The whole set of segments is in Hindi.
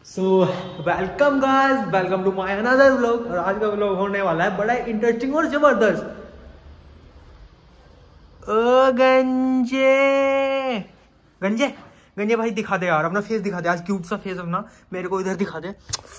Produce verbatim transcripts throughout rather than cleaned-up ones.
So welcome guys, welcome to my another vlog. और आज का व्लॉग होने वाला है बड़ा इंटरेस्टिंग और जबरदस्त। ओ गंजे गंजे गंजे भाई दिखा दे यार, अपना फेस दिखा दे। आज क्यूट सा फेस अपना मेरे को इधर दिखा दे।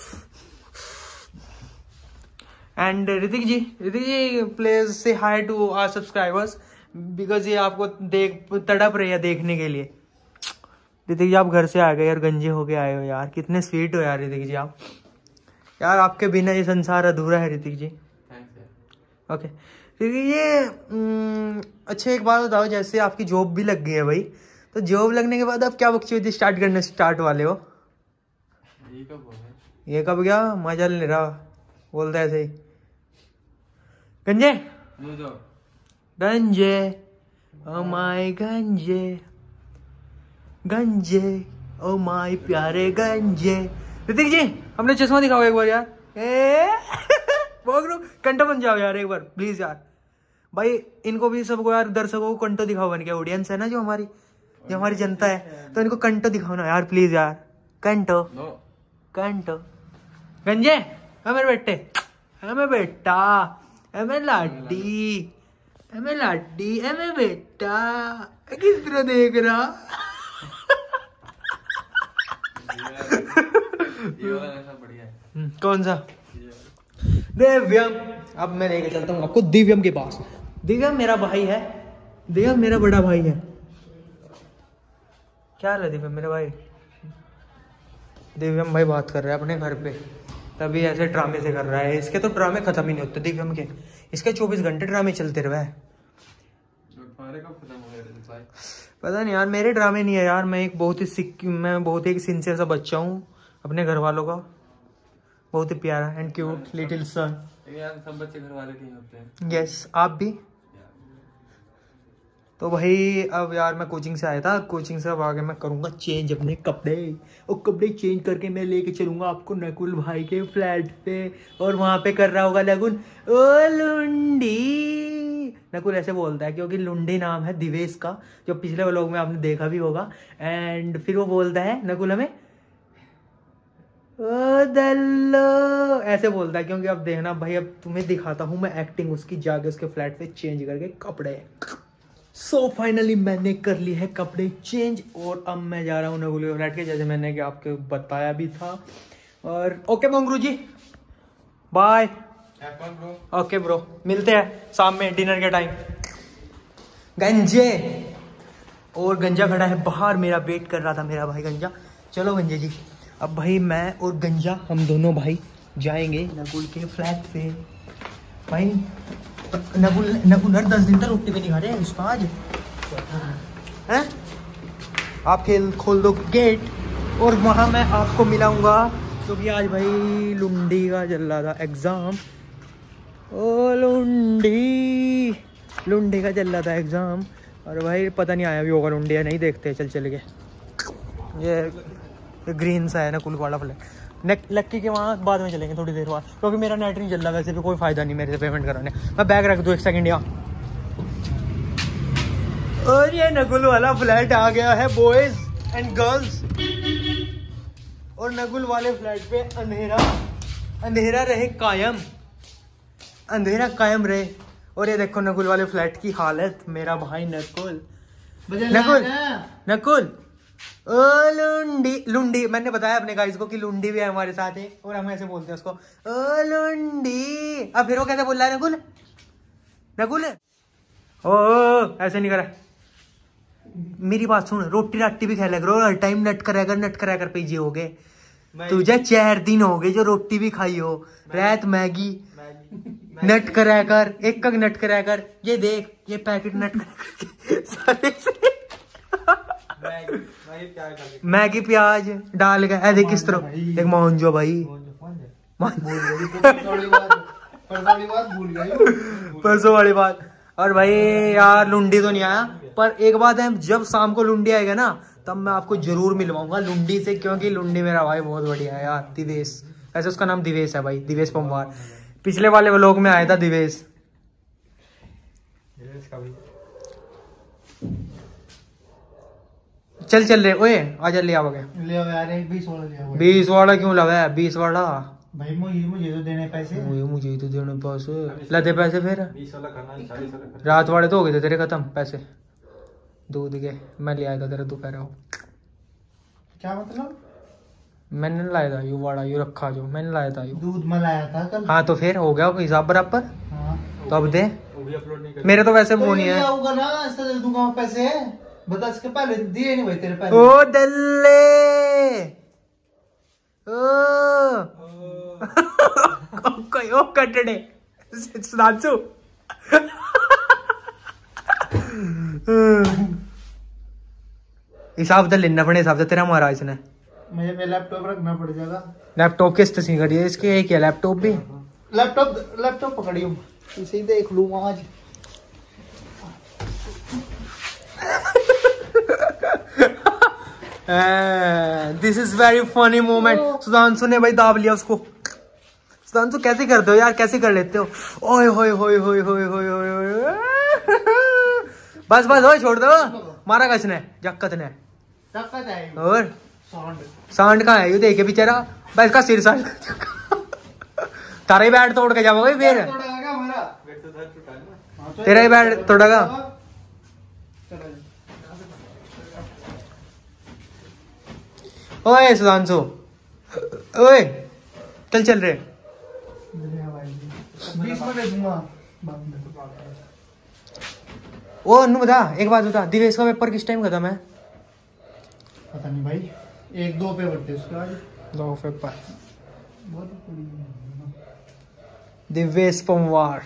एंड ऋतिक जी ऋतिक जी प्लीज से hi to our subscribers, because ये आपको देख तड़प रही है देखने के लिए। ऋतिक जी आप घर से आ गए यार, गंजे होके आए हो यार, कितने स्वीट हो यार ऋतिक जी आप। यार आपके बिना ये संसार अधूरा है ऋतिक जी। ओके ऋतिक जी, अच्छा एक बात बताओ, जैसे आपकी जॉब भी लग गई है भाई, तो जॉब लगने के बाद आप क्या बकचोदी स्टार्ट करने स्टार्ट वाले हो? ये कब हो गया? ये कब गया? मजा ले रहा बोलता है ऐसे ही। गंजे गंजे ओ माय गंजे गंजे ओ माय प्यारे गंजे। ऋतिक जी हमने चश्मा दिखाओ एक बार यार। ए कंटो बन जाओ यार एक बार प्लीज यार। भाई इनको भी सबको यार, दर्शकों को कंटो दिखाओ बन के। ऑडियंस है ना जो हमारी जो हमारी जनता है, तो इनको कंटो दिखाओ ना यार प्लीज यार। कंटो कंटो गंजे हमें बेटे हमें बेटा हमें लाडी हमें लाडी हमें बेटा किस तरह देख रहा। ये वाला ऐसा बढ़िया है। कौन सा? दिव्यम। अब मैं लेके चलता हूँ आपको दिव्यम के पास। दिव्यम मेरा भाई है, दिव्यम मेरा बड़ा भाई है। क्या है दिव्यम मेरा भाई? दिव्यम भाई बात कर रहा है अपने घर पे, तभी ऐसे ड्रामे से कर रहा है। इसके तो ड्रामे खत्म ही नहीं होते दिव्यम के, इसके चौबीस घंटे ड्रामे चलते रहे। पता नहीं यार, मेरे ड्रामे नहीं है यार। मैं एक बहुत ही सिक मैं बहुत ही सिंसियर सा बच्चा हूँ अपने घर वालों का, बहुत ही प्यारा एंड क्यूट लिटिल सन। यार सब बच्चे घर वाले के ही होते हैं। यस आप भी। तो भाई अब यार मैं कोचिंग से आया था, कोचिंग से अब आगे मैं करूंगा चेंज अपने कपड़े, और कपड़े चेंज करके मैं लेके चलूंगा आपको नकुल भाई के फ्लैट पे। और वहां पे कर रहा होगा नकुल ओ लुंडी। नकुल ऐसे बोलता है क्योंकि लुंडी नाम है दिवेश का, जो पिछले व्लॉग में आपने देखा भी होगा। एंड फिर वो बोलता है नकुल हमें ओ दल्लो ऐसे बोलता है, क्योंकि अब देखना भाई, अब तुम्हें दिखाता हूँ मैं एक्टिंग उसकी, जाके उसके फ्लैट पे चेंज करके कपड़े। सो so, फाइनली मैंने कर ली है कपड़े चेंज, और अब मैं जा रहा हूँ नकुल के फ्लैट के, जैसे मैंने कि आपको बताया भी था। और okay Mangru ji bye. Okay bro, मिलते हैं शाम में डिनर के टाइम। गंजे और गंजा खड़ा है बाहर, मेरा वेट कर रहा था मेरा भाई गंजा। चलो गंजे जी, अब भाई मैं और गंजा हम दोनों भाई जाएंगे नकुल के फ्लैट पे। भाई नकुल नकुल हर दस दिन तक रोटी पे नहीं खा रहे हैं उसका आज हैं। आप खेल खोल दो गेट, और वहां मैं आपको मिलाऊंगा, क्योंकि तो आज भाई लुंडी का चल रहा था एग्जाम। ओ लुंडी लुंडी का चल रहा था एग्जाम, और भाई पता नहीं आया भी होगा लुंडी या नहीं, देखते चल चल के। ये ग्रीन सा है नकुल वाला फ्लैट, लक्की के वहाँ बाद में चलेंगे थोड़ी देर बाद, क्योंकि मेरा नेट नहीं चल रहा। वैसे भी कोई फायदा नहीं मेरे से पेमेंट कराने। मैं बैग रख दूँ एक सेकंड यहाँ। और ये नकुल वाला फ्लैट आ गया है बॉयज एंड गर्ल्स, और नकुल वाले फ्लैट पे अंधेरा अंधेरा रहे कायम, अंधेरा कायम रहे। और ये देखो नकुल वाले फ्लैट की हालत, मेरा भाई नकुल नकुल नकुल ओ लुंडी लुंडी। मैंने बताया अपने गाइस को कि लुंडी भी है हमारे साथ है, और हम ऐसे बोलते हैं उसको ओ लुंडी। अब फिर वो कैसे बोल रहा है नकुल नकुल ओ, ओ ऐसे नहीं करा। मेरी बात सुन, रोटी राटी भी खेला करो, हर टाइम नट करा कर नट करा कर पे हो गए। तुझे चार दिन हो गए जो रोटी भी खाई हो, रात मैगी नट करा कर, एक कग नट करा कर। ये देख ये पैकेट नट करा मैगी प्याज डाल के ऐसे किस तरह देख मोहनजो भाई परसों वाली बात। और भाई यार लुंडी तो नहीं आया, पर एक बात है, जब शाम को लुंडी आएगा ना तब मैं आपको जरूर मिलवाऊंगा लुंडी से, क्योंकि लुंडी मेरा भाई बहुत बढ़िया है यार। दिवेश, ऐसे उसका नाम दिवेश है भाई, दिवेश पंवार। पिछले वाले व्लॉग में आया था दिवेश। चल चल रहे ओए आजा ले आओगे ले आओ यार एक बीस वाला ले आओ बीस वाला क्यों लगा है बीस वाला भाई मुझे मुझे तो देने पैसे मुझे मुझे तो देने पैसे ला दे पैसे फिर बीस वाला करना चालीस वाला रात वाले तो हो गए थे तेरे खत्म पैसे दूध के मैं ले आया था तेरा दोपहर को क्या मतलब मैंने लाया था यू वाला यू रखा जो मैंने लाया था यू दूध में लाया था कल हाँ तो फिर हो गया हिसाब बराबर हाँ तो अब दे वो भी अपलोड नहीं कर मेरे तो वैसे वो नहीं ले है आऊंगा ना इससे दे दूंगा मैं पैसे बता इसके पहले दिए नहीं भाई तेरे पैसे ओ दल्ले ओ कोई ओ कटड़े सुनाचू हिसाब तो लेना पड़े हिसाब से तेरा मारा इसने मुझे पे लैपटॉप रखना पड़ जाएगा लैपटॉप किस तरह करिए इसके एक है लैपटॉप भी लैपटॉप लैपटॉप पकड़ियो इसे ही देख लूंगा आज this is very funny moment Sudhanshu ने भाई दाब लिया उसको सुधांशु कैसे करते हो यार कैसे कर लेते हो ओए होए होए होए होए होए होए बस बस होए छोड़ दो मारा किसने जक्कत ने और सांड कहाँ है यू देखे बेचारा बस इसका सिर सांड तारा ही बैट तोड़ के जाओगे फिर तेरा ही बैट तोड़ेगा ओए सुधांशु ओए चल चल रहे बीस में दे दूंगा ओ अनु बता एक बात बता दिवेश का पेपर किस टाइम खत्म है पता नहीं भाई एक दो पेपर थे उसके आज दो पेपर बहुत दिवेश पंवार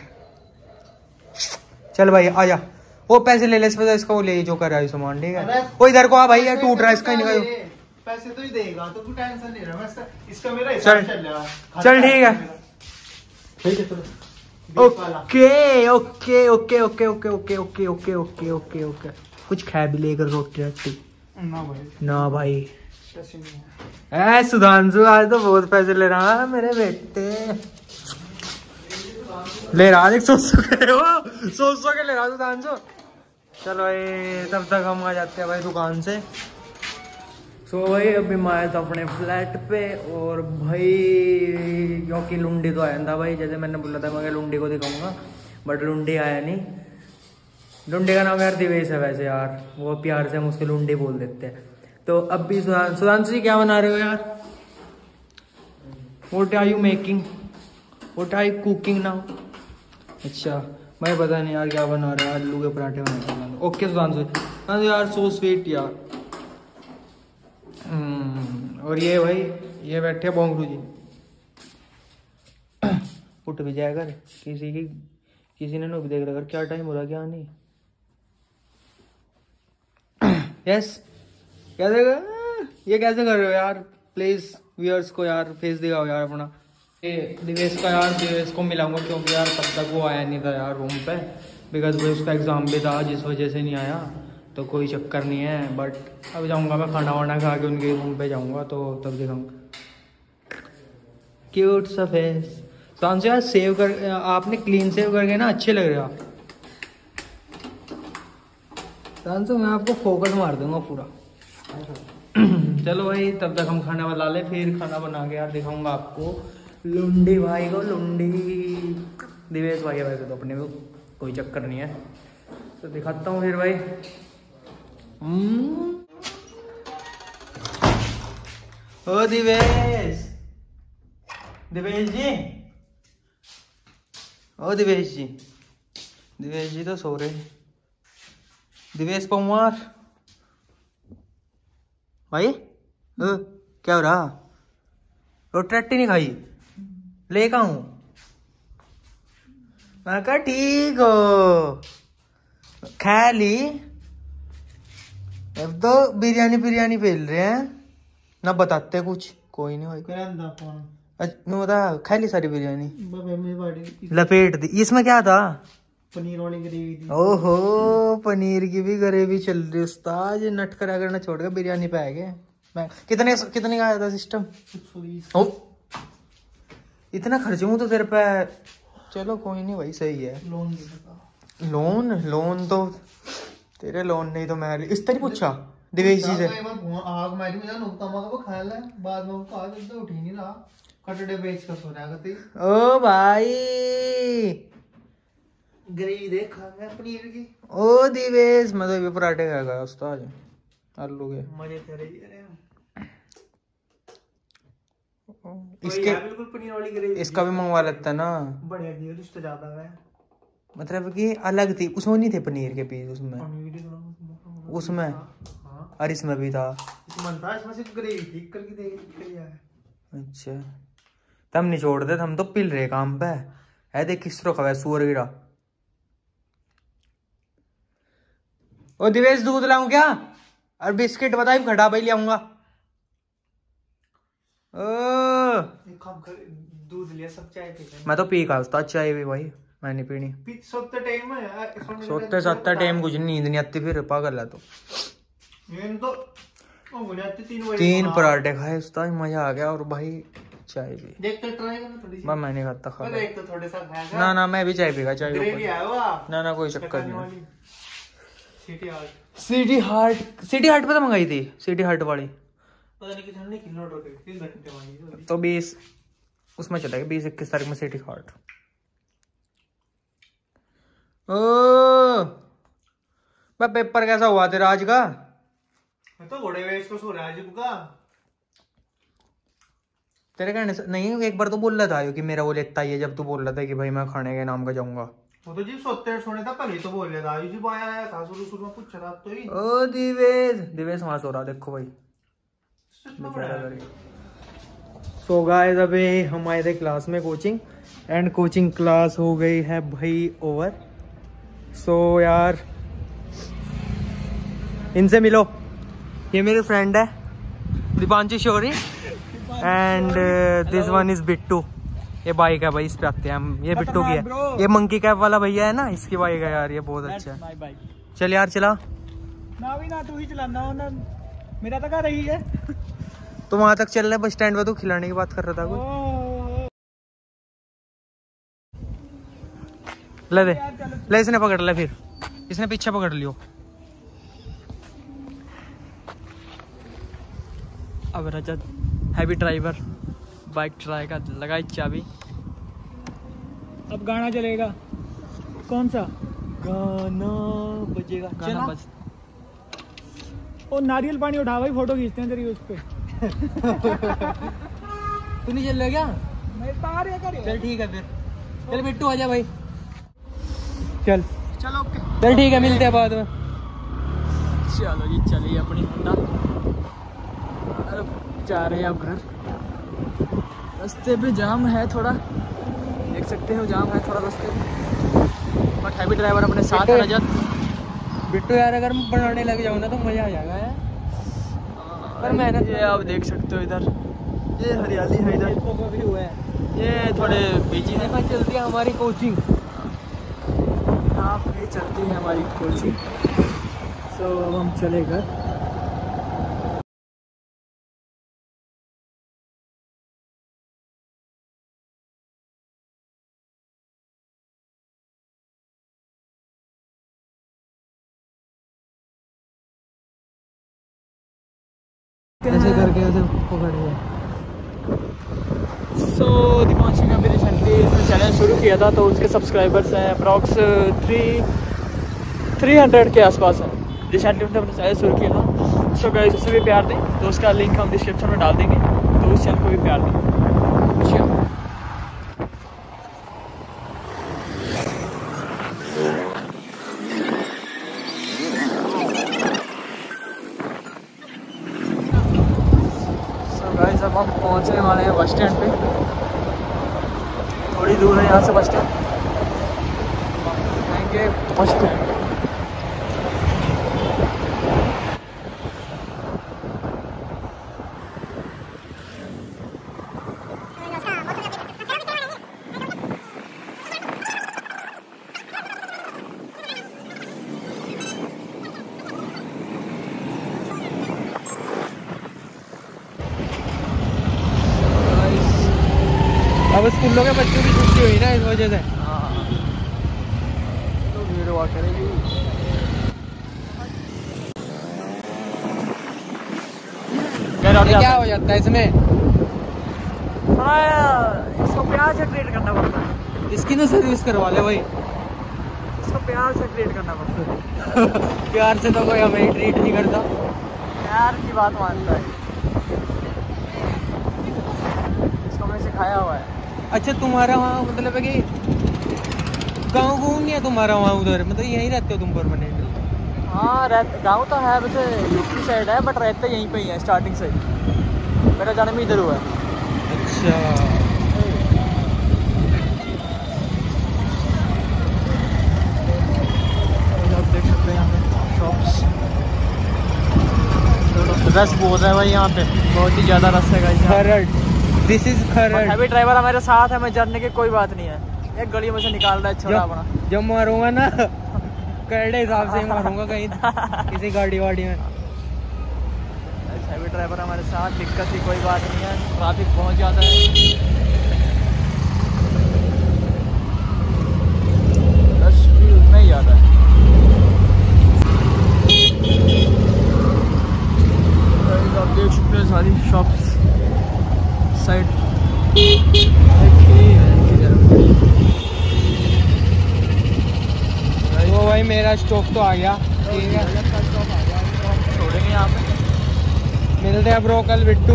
चल भाई आजा वो पैसे ले ले इस पे इसका वो ले जो कर रहा है सामान ठीक है वो इधर को आ भाई यार टूट रहा है इसका निकाल पैसे तो ही देगा तो तू टेंशन नहीं रहा मैं इसका मेरा चल हिसाब चल रहा चल ठीक है ठीक है चलो okay okay okay okay okay okay okay okay okay okay okay कुछ खा भी लेकर रोटी रोटी ना भाई ना भाई पैसे नहीं है ए सुधांशु आज तो बहुत पैसे ले रहा है मेरे बेटे ले रहा है सौ सौ के वो सौ सौ के ले रहा सुधांशु चलो भाई तब तक हम आ जाते हैं भाई दुकान से सो so, भाई अभी मैं आया था अपने फ्लैट पे और भाई क्योंकि लुंडी तो आया था भाई जैसे मैंने बोला था मैं लुंडी को दिखाऊंगा बट लुंडी आया नहीं लुंडी का नाम यार दिवेश है वैसे यार वो प्यार से हम उसके लुंडी बोल देते हैं तो अब भी सुधांशु सुधांशु जी क्या बना रहे हो यार what are you making what are you cooking now अच्छा मैं पता नहीं यार क्या बना रहा है आलू के पराठे बना रहे ओके सुधांशु यार सो स्वीट यार और ये भाई ये बैठे बोंगरू जी उठ भी जाए कर किसी की किसी ने भी देख रहा कर क्या टाइम हो रहा क्या नहीं यस क्या देगा ये कैसे कर रहे हो यार प्लीज व्यूअर्स को यार फेस दिखाओ यार अपना ये दिवेश का यार दिवेश को मिलाऊंगा क्योंकि यार तब तक वो आया नहीं था यार रूम पे बिकॉज भाई उसका एग्जाम भी था जिस वजह से नहीं आया तो कोई चक्कर नहीं है बट अब जाऊंगा मैं खाना वाना खा के उनके रूम पे जाऊंगा तो तब दिखाऊंगा क्यूट सा फेस सुधांशु यार सेव कर आपने क्लीन सेव करके ना अच्छे लग रहे हो आप सुधांशु मैं आपको फोकस मार दूंगा पूरा चलो भाई तब तक हम खाना बना ले फिर खाना बना के यार दिखाऊंगा आपको लुंडी भाई को लुंडी दिवेश भाई है वैसे तो अपने को कोई चक्कर नहीं है तो दिखाता हूँ फिर भाई ओ दिवेश दिवेश जी ओ दिवेश जी दिवेश जी तो सो रहे दिवेश पंवार भाई ओ, क्या हो रहा रोटी रट्टी नहीं खाई ले का हूं मैं कहा ठीक हो खा ली अब तो बिरयानी बिरयानी फेल रहे हैं ना बताते कुछ कोई नहीं भाई नु बता खा ली सारी बिरयानी लपेट दी इसमें क्या था पनीर वाली ग्रेवी थी ओहो पनीर की भी ग्रेवी चल रही उस्ताद नट करा करना छोड़ के बिरयानी पे आ गए मैं कितने कितने का आया था सिस्टम ओ इतना खर्चूं तो तेरे पे चलो कोई नहीं भाई सही है लोन लोन लोन तो तेरे लोन नहीं तो मैं इस तरह पूछा दिवेश जी से एक बार फोन आग मारी में जानो कमा को खा ले बाद में कहा तो उठ ही नहीं रहा कटड़े बेच कर सो रहा करती। ओ भाई ग्रेवी देख खा गया पनीर की। ओ दिवेश मैं तो ये पराठे खाएगा उस्ताद आलू के मजे तेरे ये इसके बिल्कुल पनीर वाली ग्रेवी। इसका भी मंगवा लेता है ना। बढ़िया दियो रिश्ता ज्यादा है मतलब कि अलग थी उसमें नहीं थे पनीर के पीस उसमें उसमें हाँ। और इसमें भी था इसमें था इसमें सिर्फ ग्रेवी थी करके दे दिया है। अच्छा तब नहीं छोड़ते हम तो पिल रहे काम पे है देख किस तरह खवा सुअर गिरा। ओ दिवेश दूध लाऊं क्या और बिस्किट बता खड़ा भाई ले आऊंगा। दूध लिया सब चाय पी मैं तो पी का उस्ताद चाय भी भाई मैं नहीं पीनी सोते टाइम में सोते सोते टाइम कुछ नींद नहीं आती फिर पागल है तो तो तीन, तीन पराठे खाए उस्ताद मजा आ गया और भाई चाय भी देख कर ट्राई करना थोड़ी सी। मैं मैं नहीं खाता खा एक तो थोड़े सा खाएगा ना ना मैं भी चाय पीगा चाय ग्रेवी आया हुआ ना ना कोई चक्कर नहीं। City heart city heart city heart पे तो मंगाई थी सिटी हार्ट वाली पता नहीं कितने किलो ऑर्डर की तीन घंटे वाली तो बीस उसमें चलेगा बीस इक्कीस तारीख में सिटी हार्ट। ओ मैं पेपर कैसा हुआ तेरा आज का तो घोड़े वेश को सो रहा है का तेरे कहने से नहीं एक बार तो बोल रहा था कि मेरा वो लेता ही है जब तू बोल रहा था कि भाई मैं खाने के नाम का जाऊंगा वो तो जी सोते सोने था पहले तो बोल रहा था जी आया आया था शुरू शुरू में पूछा था तो ही ओ दिवेश दिवेश वहां सो रहा देखो भाई। सो गाइस अभी हम आए थे क्लास में कोचिंग एंड कोचिंग क्लास हो गई है भाई ओवर। सो यार इनसे मिलो ये मेरे फ्रेंड है Dipanshu Shauri and this one is Bittu ये बाइक है भाई इस पे आते हैं हम ये बिट्टू की है ये मंकी कैप वाला भैया है ना इसकी बाइक है यार ये बहुत अच्छा है। चल यार चला ना भी ना तू ही चलाना ना मेरा तो घर रही है तो वहां तक चल रहे बस स्टैंड पे तो खिलाने की बात कर रहा था कोई ले दे ले इसने पकड़ ले फिर इसने पीछे पकड़ लियो। अब Rajat heavy driver bike try का लगाई चाबी अब गाना चलेगा कौन सा गाना बजेगा गाना बज ओ नारियल पानी उठा भाई फोटो खींचते हैं तेरी उस पे तू नहीं चल रहा क्या मैं तार या कर चल ठीक है फिर चल बिट्टू आजा भाई चल चलो ओके चल ठीक है मिलते हैं बाद में। चलो जी चलिए अपनी होंडा जा रहे हैं अब घर रास्ते पे जाम है थोड़ा देख सकते हो जाम है थोड़ा रास्ते में बट हैवी ड्राइवर अपने साथ है रजत बिट्टू यार अगर मैं बनाने लग जाऊँ ना तो मज़ा आ जाएगा यार पर मेहनत ये आप देख सकते हो इधर ये हरियाली है इधर ये थोड़े बिजी है भाई चलती है हमारी कोचिंग यहाँ पे चलती है हमारी कोचिंग। सो अब हम चले घर ऐसे करके ऐसे पकड़ लिया। सो दीपांशु ने अभी रिसेंटली इसमें चैनल शुरू किया था तो उसके सब्सक्राइबर्स हैं अप्रॉक्स थ्री थ्री हंड्रेड के आसपास है। रिसेंटली उसने अपना चैनल शुरू किया था सो गाइस उसे भी प्यार दें तो उसका लिंक हम डिस्क्रिप्शन में डाल देंगे तो उस चैनल को भी प्यार दें। अब हम पहुँचने वाले हैं बस स्टैंड पे थोड़ी दूर है यहाँ से बस स्टैंड जाएंगे बस स्टैंड। अब स्कूलों के बच्चों की छुट्टी हुई ना इस वजह से तो भीड़ हुआ करेगी। क्या हो जाता है इसमें? इसको प्यार से ट्रीट करना पड़ता है। इसकी ना सर्विस करवा ले भाई। इसको प्यार से ट्रीट करना पड़ता है। प्यार से तो कोई हमें ही ट्रीट नहीं करता। प्यार की बात मानता है। इसको मैंने सिखाया हुआ है। अच्छा तुम्हारा वहाँ मतलब है कि गाँव गाँव नहीं है तुम्हारा वहाँ उधर, मतलब यहीं रहते हो तुम परमानेंट? हाँ गाँव तो है वैसे यूपी साइड है, बट रहते यहीं पे ही है स्टार्टिंग से। मेरा जन्म इधर हुआ है। अच्छा आप देख सकते हैं यहाँ पे शॉप्स, रश बहुत है भाई यहाँ पे, बहुत ही ज़्यादा रश है guys. Kharar, this is Kharar. Heavy driver हमारे साथ है, मैं जरने की कोई बात नहीं है। एक गली में से निकाल रहा है छोटा अपना। जब मारूंगा ना करड़े हिसाब से ही मारूंगा कहीं किसी गाड़ी वाड़ी में। हैवी ड्राइवर हमारे साथ, दिक्कत की कोई बात नहीं है। ट्रैफिक पहुंच जाता है, रश भी उतना ही ज़्यादा है। आप देख सकते हैं सारी शॉप्स साइड। वो भाई मेरा स्टॉप तो आ गया, ठीक है छोड़ेंगे यहाँ पे। मिलते हैं ब्रो कल Bittu.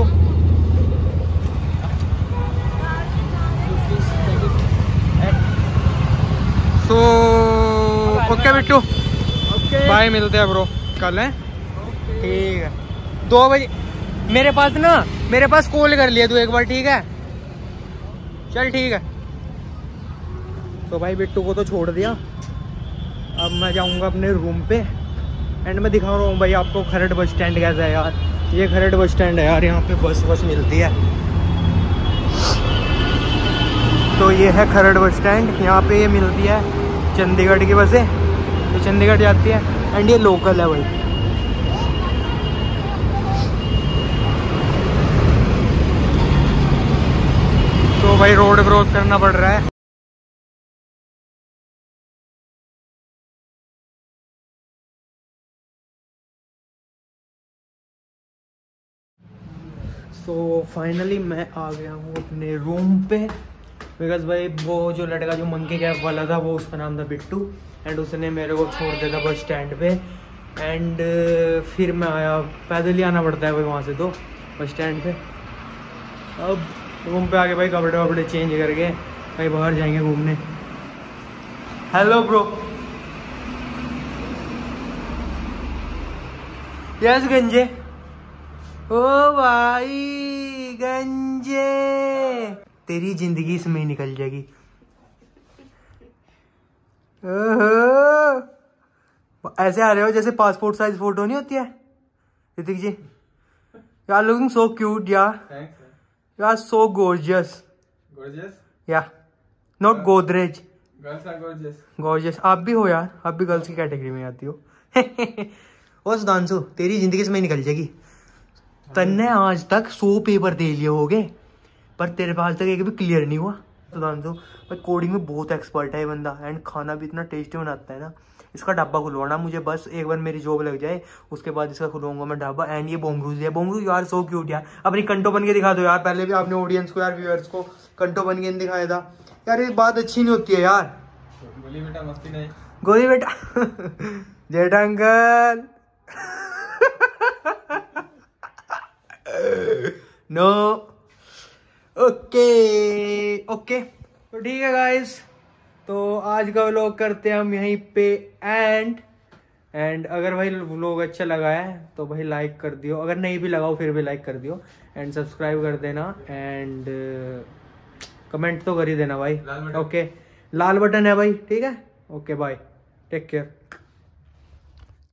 So okay Bittu, bye, मिलते हैं ब्रो कल है, ठीक है दो बजे। मेरे पास ना मेरे पास कॉल कर लिया तू एक बार, ठीक है चल ठीक है। तो भाई बिट्टू को तो छोड़ दिया, अब मैं जाऊंगा अपने रूम पे एंड मैं दिखा रहा हूँ भाई आपको खरड़ बस स्टैंड कैसा है यार। ये खरड़ बस स्टैंड है यार, यहाँ पे बस बस मिलती है। तो ये है खरड़ बस स्टैंड, यहाँ पे ये मिलती है चंडीगढ़ की बसें, तो चंडीगढ़ जाती है एंड ये लोकल है भाई। तो भाई रोड क्रॉस करना पड़ रहा है। तो फाइनली मैं आ गया हूँ अपने रूम पे, बिकॉज भाई वो जो लड़का जो मंकी कैब वाला था वो उसका नाम था बिट्टू एंड उसने मेरे को छोड़ दिया था बस स्टैंड पे एंड फिर मैं आया, पैदल ही आना पड़ता है भाई वहाँ से तो बस स्टैंड पे। अब रूम पे आके भाई कपड़े वपड़े चेंज करके भाई बाहर जाएंगे घूमने। हेलो ब्रो, यस गंजे, ओ भाई गंजे, तेरी जिंदगी इसमें ही निकल जाएगी। ओहो, ऐसे आ रहे हो जैसे पासपोर्ट साइज फोटो नहीं होती है Hrithik ji. You are looking so cute यार, you are so gorgeous. Gorgeous? या not Godrej, Girls are gorgeous. Gorgeous. आप भी हो यार, आप भी गर्ल्स की कैटेगरी में आती हो। ओ सुधांशु, तेरी जिंदगी इसमें ही निकल जाएगी। तन्ने आज तक सौ पेपर दे लिए होगे पर तेरे पास तक एक भी क्लियर नहीं हुआ। सुधांशु भाई कोडिंग में बहुत एक्सपर्ट है ये बंदा एंड खाना भी इतना टेस्टी बनाता है ना। इसका ढाबा खुलवाना मुझे, बस एक बार मेरी जॉब लग जाए उसके बाद इसका खुलवाऊंगा मैं ढाबा। एंड ये बोंगरूज है, बोंगरूज यार सो क्यूट यार। अपनी कंटो बन के दिखा दो यार, पहले भी आपने ऑडियंस को यार व्यूअर्स को कंटो बन के दिखाया था यार। ये बात अच्छी नहीं होती है यार। गोली बेटा मस्ती नहीं। गोली बेटा जेठ अंकल नो ओके ओके। तो ठीक है गाइस, तो आज का व्लॉग करते हैं हम यहीं पे एंड एंड अगर भाई व्लॉग अच्छा लगा है तो भाई लाइक कर दियो, अगर नहीं भी लगाओ फिर भी लाइक कर दियो एंड सब्सक्राइब कर देना एंड कमेंट तो कर ही देना भाई। ओके लाल बटन है भाई, ठीक है ओके बाय, टेक केयर।